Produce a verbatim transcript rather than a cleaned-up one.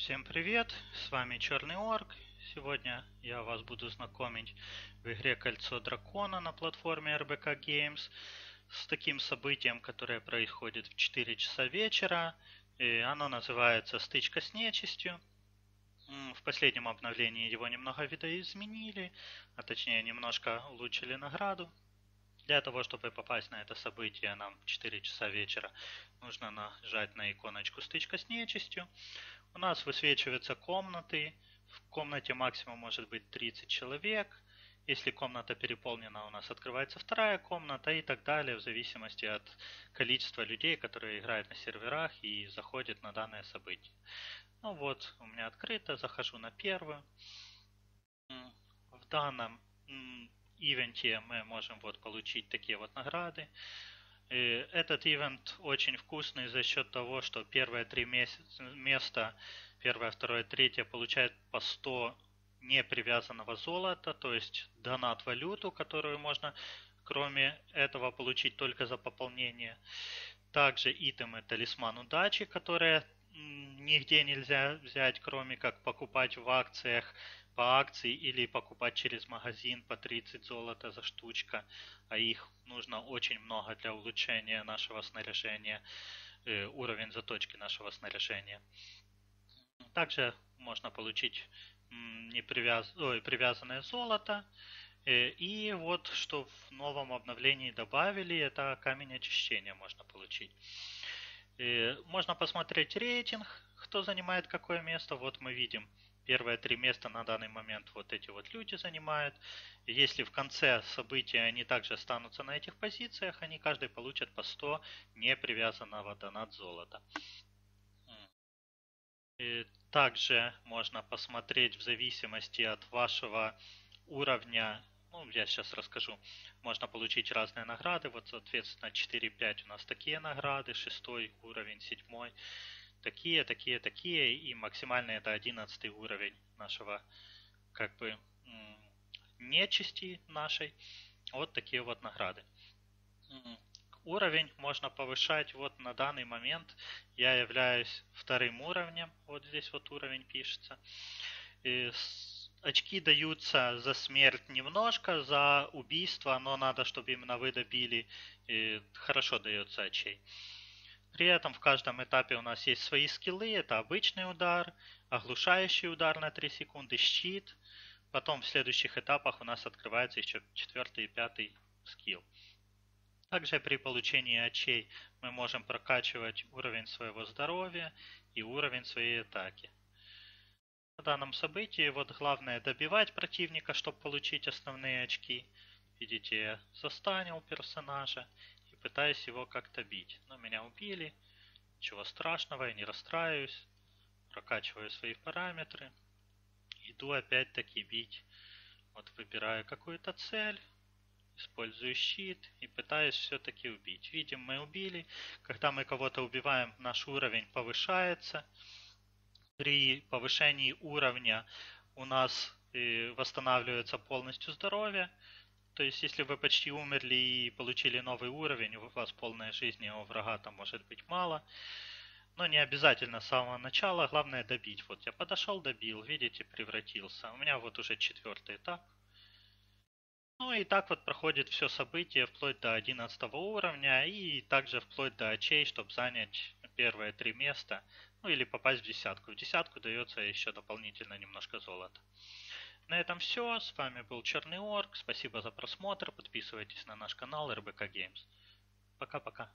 Всем привет, с вами Черный Орк. Сегодня я вас буду знакомить в игре Кольцо Дракона на платформе эр бэ ка Games с таким событием, которое происходит в четыре часа вечера. И оно называется «Стычка с нечистью». В последнем обновлении его немного видоизменили, а точнее немножко улучшили награду. Для того, чтобы попасть на это событие, нам в четыре часа вечера нужно нажать на иконочку «Стычка с нечистью». У нас высвечиваются комнаты. В комнате максимум может быть тридцать человек. Если комната переполнена, у нас открывается вторая комната и так далее, в зависимости от количества людей, которые играют на серверах и заходят на данное событие. Ну вот, у меня открыто, захожу на первую. В данном ивенте мы можем вот получить такие вот награды. И этот ивент очень вкусный за счет того, что первые три места, первое, второе, третье получают по сто непривязанного золота, то есть донат валюту, которую можно кроме этого получить только за пополнение. Также итемы талисман удачи, которые нигде нельзя взять, кроме как покупать в акциях по акции или покупать через магазин по тридцать золота за штучка, а их нужно очень много для улучшения нашего снаряжения, э, уровень заточки нашего снаряжения. Также можно получить непривяз... Ой, привязанное золото. И вот что в новом обновлении добавили, это камень очищения можно получить. И можно посмотреть рейтинг, кто занимает какое место. Вот мы видим, первые три места на данный момент вот эти вот люди занимают. И если в конце события они также останутся на этих позициях, они каждый получат по сто непривязанного донат золота. И также можно посмотреть в зависимости от вашего уровня. Ну, я сейчас расскажу. Можно получить разные награды. Вот, соответственно, четыре-пять у нас такие награды, шестой уровень, седьмой. Такие, такие, такие. И максимальный это одиннадцатый уровень нашего, как бы, нечисти нашей. Вот такие вот награды. Уровень можно повышать. Вот на данный момент я являюсь вторым уровнем. Вот здесь вот уровень пишется. И очки даются за смерть немножко, за убийство, но надо, чтобы именно вы добили. И хорошо дается очей. При этом в каждом этапе у нас есть свои скиллы. Это обычный удар, оглушающий удар на три секунды, щит. Потом в следующих этапах у нас открывается еще четвертый и пятый скилл. Также при получении очей мы можем прокачивать уровень своего здоровья и уровень своей атаки. В данном событии вот главное добивать противника, чтобы получить основные очки. Видите, я застанил персонажа и пытаюсь его как-то бить. Но меня убили, ничего страшного, я не расстраиваюсь. Прокачиваю свои параметры. Иду опять-таки бить. Вот выбираю какую-то цель. Использую щит и пытаюсь все-таки убить. Видим, мы убили. Когда мы кого-то убиваем, наш уровень повышается. При повышении уровня у нас восстанавливается полностью здоровье. То есть, если вы почти умерли и получили новый уровень, у вас полная жизнь, а у врага там может быть мало. Но не обязательно с самого начала, главное добить. Вот я подошел, добил, видите, превратился. У меня вот уже четвертый этап. Ну и так вот проходит все событие вплоть до одиннадцатого уровня и также вплоть до очей, чтобы занять первые три места, ну или попасть в десятку. В десятку дается еще дополнительно немножко золота. На этом все. С вами был Черный Орк. Спасибо за просмотр. Подписывайтесь на наш канал эр бэ ка Games. Пока-пока.